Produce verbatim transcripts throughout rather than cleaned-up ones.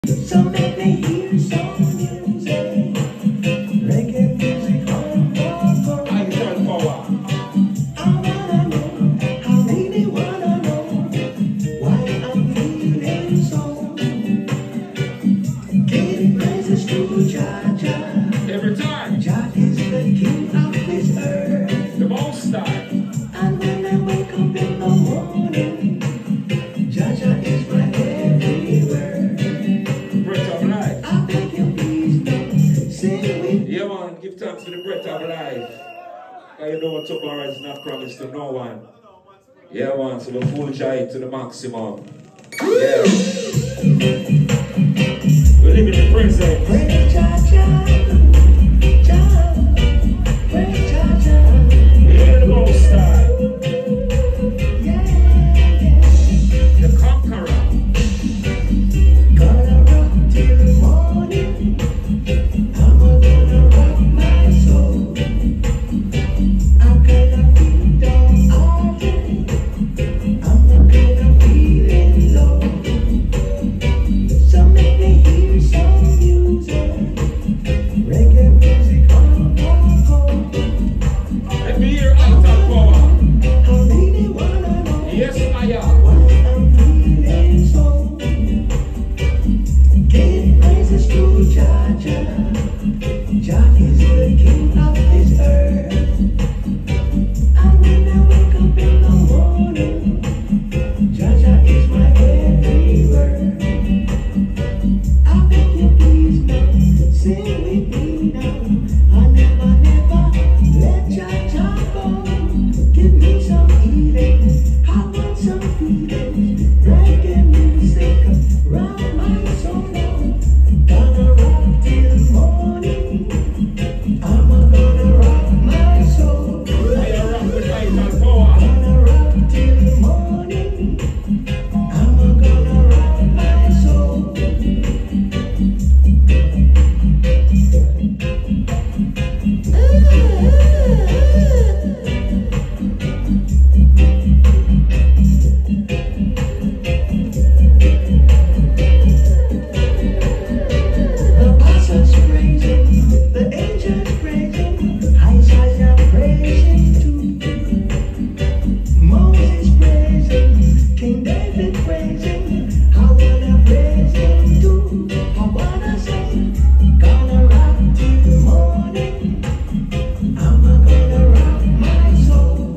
So make me hear some music, reggae music on the phone. I turn power. I wanna know, I really wanna know why I'm feeling so. Give praises to Jah Jah. Every time. Jah is the king of this earth. The most high. And when I wake up in the morning, Jah Jah is my everywhere. Breath of life. I beg you please don't sing with me. Yeah, man, give thanks for the breath of life. Cause you know tomorrow is not promised to no one. Yeah, man, so the full joy to the maximum. Yeah. We live in the present. Praise Jah Jah, Jah, praise Jah Jah. Yeah, the most high. Yeah, yeah. The conqueror. Gonna rock till morning. I'm gonna rock my soul. I'm gonna feel down all day. I'm not gonna feeling low. So make me hear some music, reggae music on the phone. Let me hear out of power. I really wanna know Yes, I am. why I'm feeling so. Give praises to Jah Jah. Jah is the king of this earth. And when I wake up in the morning, Jah Jah is my everywhere. I beg you please don't sing with me now. I never, never let Jah Jah go. Give me some healing, I want some feeling. Reggae music, round my soul. Gonna rock till morning. I'm gonna rock my soul. I rock with vital power. Gonna rock till morning. I'm gonna rock my soul. The apostles praising, the angels praising, Isaiah praising too. Moses praising, King David praising, I wanna praise him too. I wanna sing, gonna rock till morning. I'm gonna rock my soul.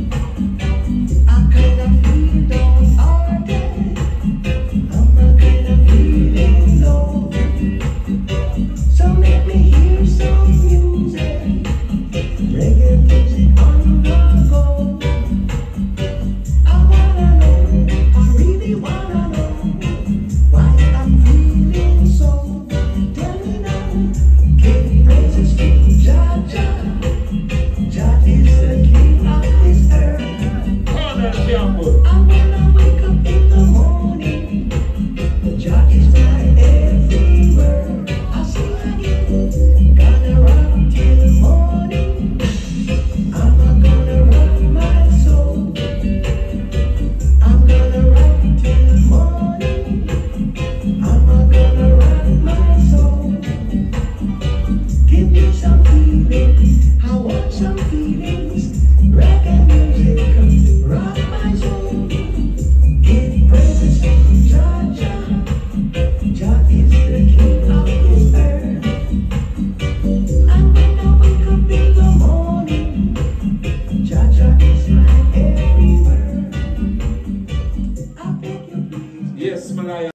I kinda feel down all day. I'm kinda feeling low. So make me hear some music, reggae music on the go. I wanna know, I really wanna know why I'm feeling so. Tell me now, give praises to Jah Jah. Jah is the king of this earth. Corner Campbell. And when I wake up in the morning, Jah is my everywhere. I sing again, gonna rock till morning. I'm gonna rock my soul. I'm gonna rock till morning. I'm gonna rock my soul. Give me some feeling, I want some feelings. Reggae music, rock my soul. Give praises to Jah Jah. Jah is the king of this earth. And when I wake up in the morning, Jah Jah is my everywhere. I beg you please. Yes, Malaya.